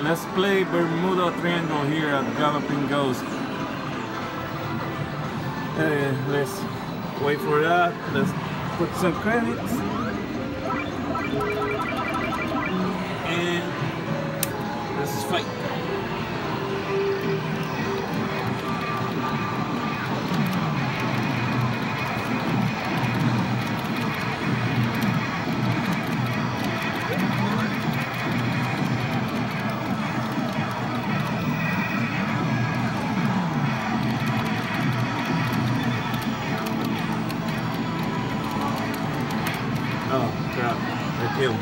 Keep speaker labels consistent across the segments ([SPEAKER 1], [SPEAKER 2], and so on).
[SPEAKER 1] let's play Bermuda Triangle here at Galloping Ghost. Let's wait for that. Let's put some credits. And let's fight. Oh crap, they killed me.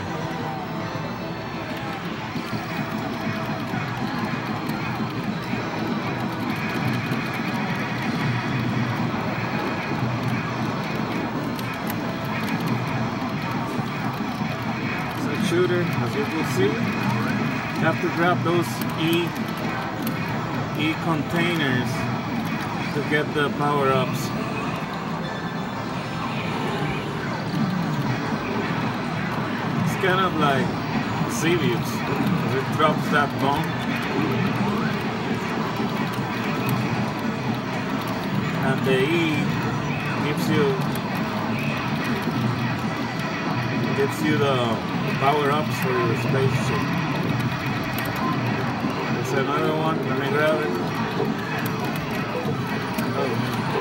[SPEAKER 1] It's a shooter, as you can see. You have to grab those E containers to get the power-ups. Kind of like Seaweeds, because it drops that bomb and the E gives you the power-ups for your spaceship. There's another one, let me grab it. Oh.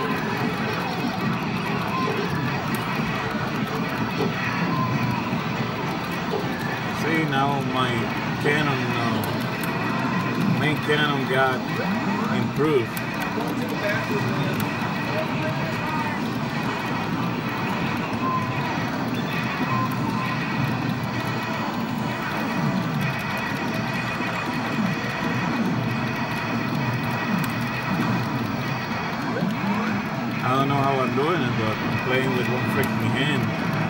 [SPEAKER 1] See, now my cannon, main cannon got improved. I don't know how I'm doing it, but I'm playing with one freaking hand.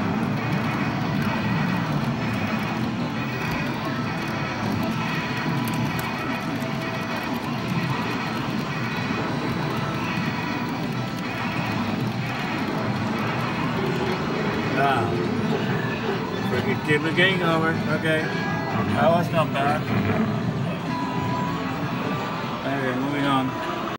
[SPEAKER 1] Freaking keep the game over. Okay. That was not bad. Okay, moving on.